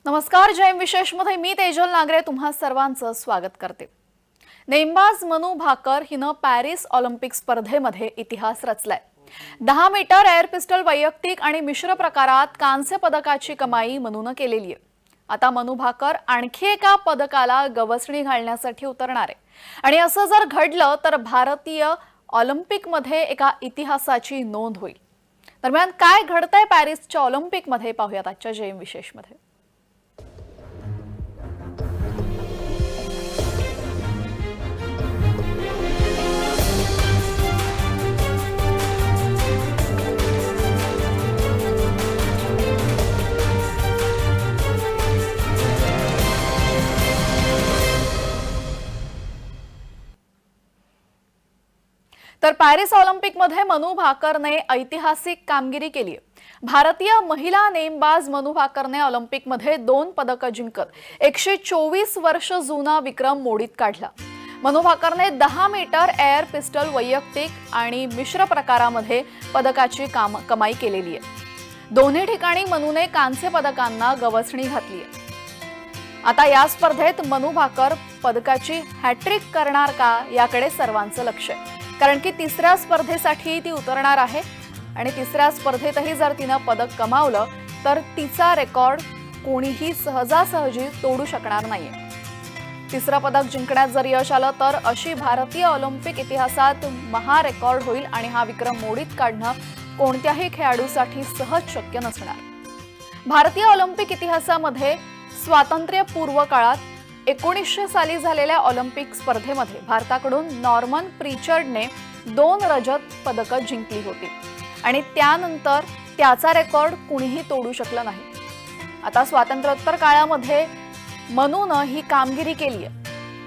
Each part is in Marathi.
नमस्कार. जयम विशेष मध्ये मी तेजल नागरे तुम्हा सर्वांचं स्वागत करते. नेमबाज मनू भाकर हिनं पॅरिस ऑलिम्पिक स्पर्धेमध्ये इतिहास रचलाय. 10 मीटर एअर पिस्टल वैयक्तिक आणि मिश्र प्रकारात कांस्य पदकाची कमाई मनूनं केलेली आहे. आता मनू भाकर आणखी एका पदकाला गवसणी घालण्यासाठी उतरणार आहे आणि असं जर घडलं तर भारतीय ऑलिम्पिकमध्ये एका इतिहासाची नोंद होईल. दरम्यान काय घडतंय पॅरिसच्या ऑलिम्पिकमध्ये पाहूयात आजच्या जयम विशेषमध्ये. तर पॅरिस ऑलिम्पिकमध्ये मनू भाकरने ऐतिहासिक कामगिरी केली आहे. भारतीय महिला नेमबाज मनू भाकरने ऑलिम्पिकमध्ये 2 पदकं जिंकत 124 वर्ष जुना विक्रम मोडीत काढला. मनू भाकरने 10 मीटर एअर पिस्टल वैयक्तिक आणि मिश्र प्रकारामध्ये पदकाची कमाई केलेली आहे. दोन्ही ठिकाणी मनूने कांस्य पदकांना गवसणी घातली आहे. आता या स्पर्धेत मनू भाकर पदकाची हॅट्रिक करणार का याकडे सर्वांचं लक्ष आहे. कारण की तिसऱ्या स्पर्धेसाठी ती उतरणार आहे आणि तिसऱ्या स्पर्धेतही जर तिने पदक कमावलं तर तिचा रेकॉर्ड कोणीही सहजासहजी तोडू शकणार नाहीये. तिसरं पदक जिंकण्यात जर यश आलं तर अशी भारतीय ऑलिम्पिक इतिहासात महा रेकॉर्ड होईल आणि हा विक्रम मोडीत काढणं कोणत्याही खेळाडूसाठी सहज शक्य नसणार. भारतीय ऑलिम्पिक इतिहासामध्ये स्वातंत्र्यपूर्व काळात 1900 साली झालेल्या ऑलिम्पिक स्पर्धेमध्ये भारताकडून नॉर्मन प्रिचर्डने 2 रजत पदकं जिंकली होती आणि त्यानंतर त्याचा रेकॉर्ड कुणीही तोडू शकलं नाही. आता स्वातंत्र्योत्तर काळामध्ये मनूनं ही कामगिरी केली आहे.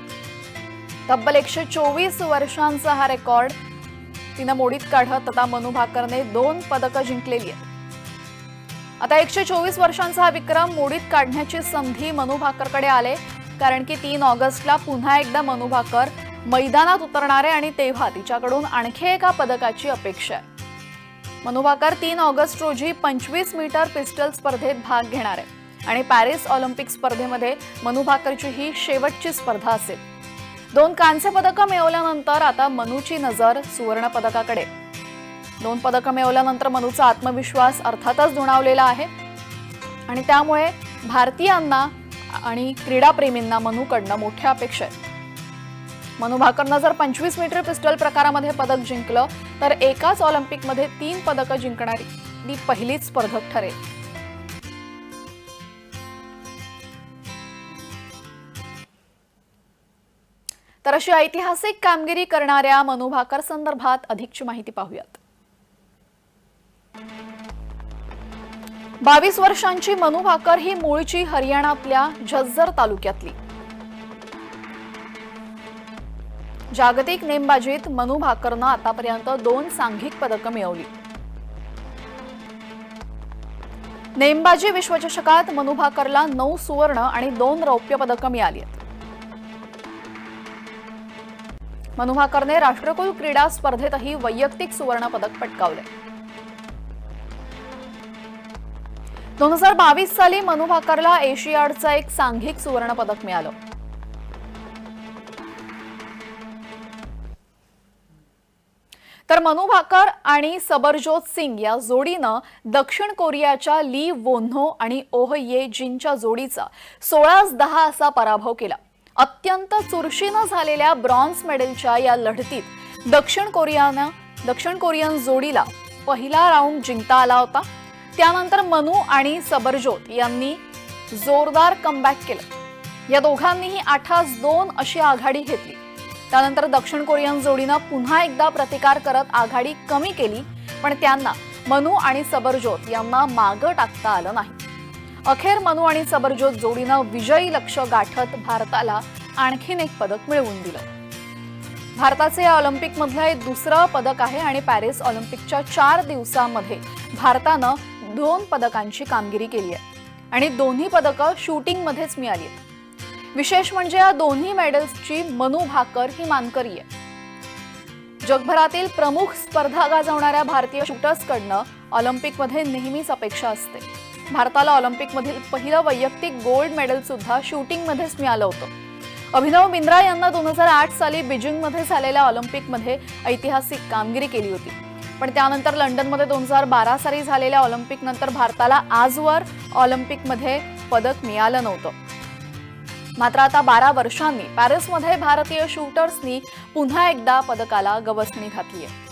तब्बल 124 वर्षांचा हा रेकॉर्ड तिने मोडीत काढत आता मनू भाकरने 2 पदकं जिंकलेली आहेत. आता 124 वर्षांचा हा विक्रम मोडीत काढण्याची संधी मनू भाकरकडे आले कारण की 3 ऑगस्टला पुन्हा एकदा मनू भाकर मैदानात उतरणार आहे आणि तेव्हा तिच्याकडून आणखी एका पदकाची अपेक्षा आहे. मनू भाकर 3 ऑगस्ट रोजी 25 मीटर पिस्टल स्पर्धेत भाग घेणार आहे आणि पॅरिस ऑलिम्पिक स्पर्धेमध्ये मनू भाकरची ही शेवटची स्पर्धा असेल. 2 कांस्य पदकं मिळवल्यानंतर आता मनूची नजर सुवर्ण पदकाकडे. 2 पदकं मिळवल्यानंतर मनूचा आत्मविश्वास अर्थातच दुणावलेला आहे आणि त्यामुळे भारतीयांना आणि क्रीडाप्रेमींना मनूकडनं मोठ्या अपेक्षा आहेत. मनू भाकरनं जर 25 मीटर पिस्टल प्रकारामध्ये पदक जिंकलं तर एकाच ऑलिम्पिकमध्ये 3 पदकं जिंकणारी ती पहिलीच स्पर्धक ठरेल. तर अशी ऐतिहासिक कामगिरी करणाऱ्या मनू भाकर संदर्भात अधिकची माहिती पाहूयात. 22 वर्षांची मनू भाकर ही मूळची हरियाणातल्या झज्जर तालुक्यातली. जागतिक नेमबाजीत मनू भाकरनं आतापर्यंत 2 सांघिक पदकं मिळवली. नेमबाजी विश्वचषकात मनू भाकरला 9 सुवर्ण आणि 2 रौप्य पदकं मिळाली आहेत. मनू भाकरने राष्ट्रकुल क्रीडा स्पर्धेतही वैयक्तिक सुवर्ण पदक पटकावले. 2022 साली मनू भाकरला एशियाडचं एक सांघिक सुवर्ण पदक मिळालं. तर मनू भाकर आणि सबरजोत सिंग या जोडीनं दक्षिण कोरियाच्या ली वोन्हो आणि ओह ये जिनच्या जोडीचा 16-10 असा पराभव केला. अत्यंत चुरशीनं झालेल्या ब्रॉन्झ मेडलच्या या लढतीत दक्षिण कोरियन जोडीला पहिला राऊंड जिंकता आला होता. त्यानंतर मनू आणि सबरजोत यांनी जोरदार कमबॅक केलं. या दोघांनीही 8-2 अशी आघाडी घेतली. त्यानंतर दक्षिण कोरियन जोडीनं पुन्हा एकदा प्रतिकार करत आघाडी कमी केली पण त्यांना मनू आणि सबरजोत यांना मागं टाकता आलं नाही. अखेर मनू आणि सबरजोत जोडीनं विजयी लक्ष्य गाठत भारताला आणखीन एक पदक मिळवून दिलं. भारताचे या ऑलिम्पिकमधलं हे दुसरं पदक आहे आणि पॅरिस ऑलिम्पिकच्या 4 दिवसांमध्ये भारतानं 2 पदकांची कामगिरी केली आहे आणि दोन्ही पदकं शूटिंगमध्येच मिळाली आहेत. विशेष म्हणजे या दोन्ही मेडल्सची मनू भाकर ही मानकरी आहे. जगभरातील प्रमुख स्पर्धा गाजवणाऱ्या भारतीय शूटर्सकडनं ऑलिम्पिकमध्ये नेहमीच अपेक्षा असते. भारताला ऑलिम्पिकमधील पहिलं वैयक्तिक गोल्ड मेडल सुद्धा शूटिंगमध्येच मिळालं होतं. अभिनव बिंद्रा यांना 2008 साली बीजिंगमध्ये झालेल्या ऑलिम्पिकमध्ये ऐतिहासिक कामगिरी केली होती. पण त्यानंतर लंडनमध्ये 2012 साली झालेल्या ऑलिम्पिकनंतर भारताला आजवर ऑलिम्पिकमध्ये पदक मिळालं नव्हतं. मात्र आता 12 वर्षांनी पॅरिसमध्ये भारतीय शूटर्सनी पुन्हा एकदा पदकाला गवसणी घातली आहे.